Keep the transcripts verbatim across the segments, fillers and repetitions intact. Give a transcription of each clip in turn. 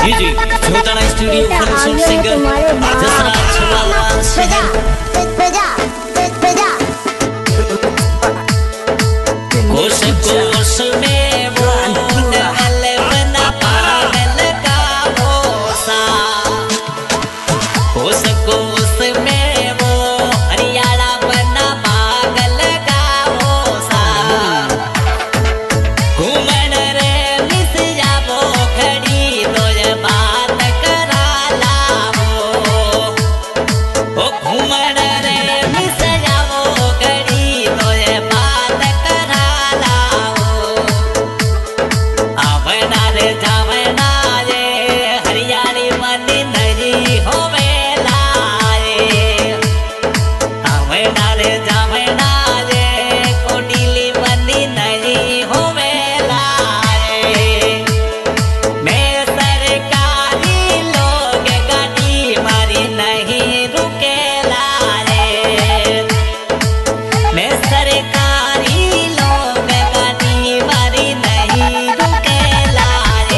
जी जी छोटा studio production singer Jasraj छवाला शहर कोश कोश में वो नहल बना पागल का भोसा कोश कोश में वो हरियाणा बना पागल का भोसा घूमन रे मिस जाबो खड़ी तो ये बात करा लावो ओ घूमन रे मिस जाबो खड़ी तो ये बात करा लावो आवना रे जावना रे हरियाणी मन नहीं होवे लाए आवना रे जावना रे कोटिली मन नहीं होवे लाए मैं सरकारी लोग गाड़ी मारी नहीं रुके लाए मैं सरकारी लोग गाड़ी मारी नहीं रुके लाए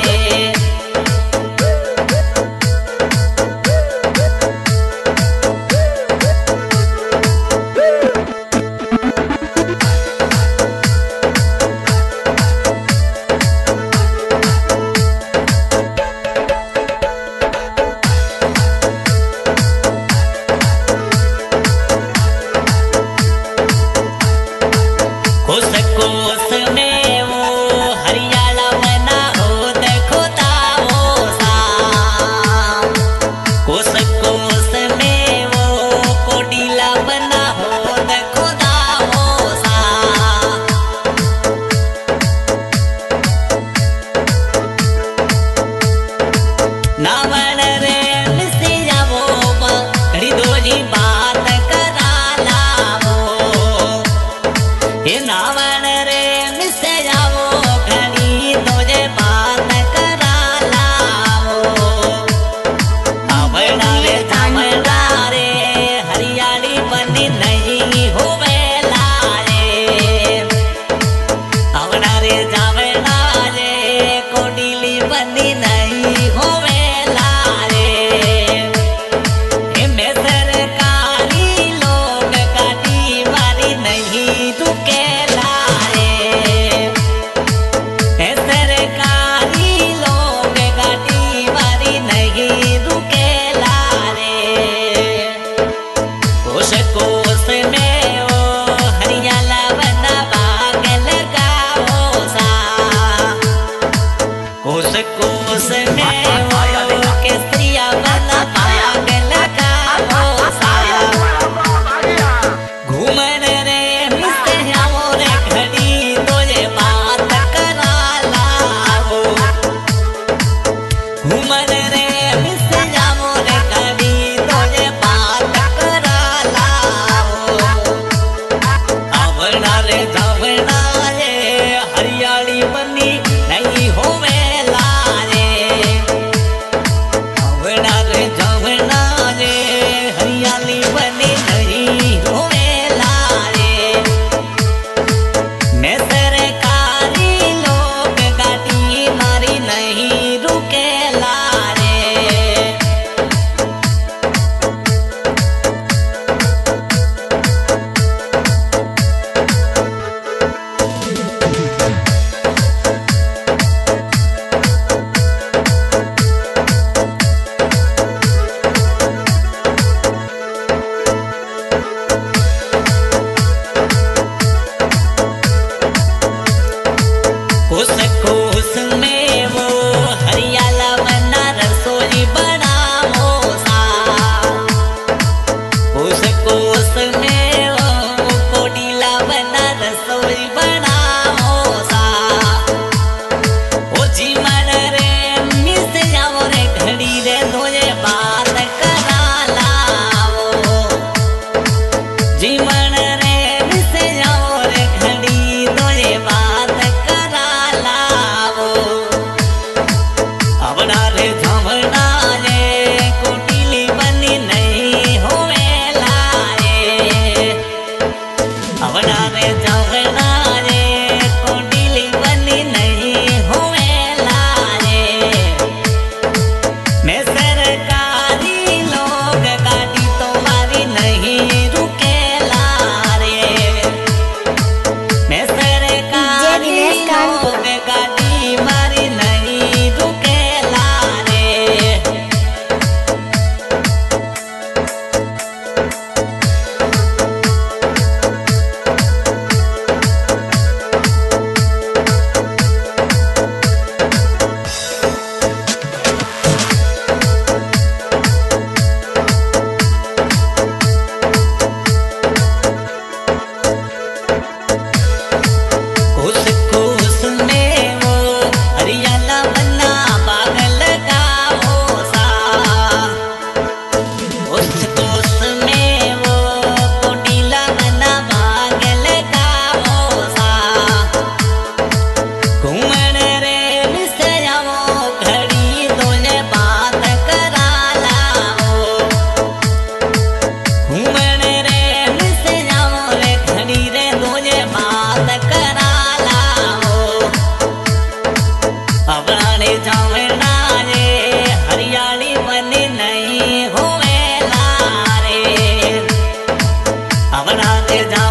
कोस कोस में वो हरियाणा बना हो देखो ताओ सा कोस कोस में वो कोडिला बना हो देखो ताओ सा नावन रे मिसी जावो घड़ी दोजी बात करा लावो ये नावन रे मिस जावो घड़ी तुझे बात करा लावो आवना रे जावना रे हरियाणी बनी नहीं होवे लाए आवना रे जावना रे कोडिली बनी नहीं होवे लाए ए मैं सरकारी लोग गाड़ी मारी नहीं रुके लाए ए सरकारी लोग गाड़ी मारी नहीं रुके लाए कोश कोश में वो हरियाणा बना पागल का भोसा कोश कोश में वो केसरिया बना पागल का भोसा घूमन रे मिस जावो रे घड़ी तो ये बात करा लावो घूमन रे मिस जावो रे घड़ी तो ये बात करा लावो आवना रे जावना रे हरियाणी बनी नहीं होवे लाए आवना रे जावना रे हरियाणी बनी नहीं होवे लाए मैं सरकारी लोग गाड़ी मारी नहीं रुके लाए अब ना के जा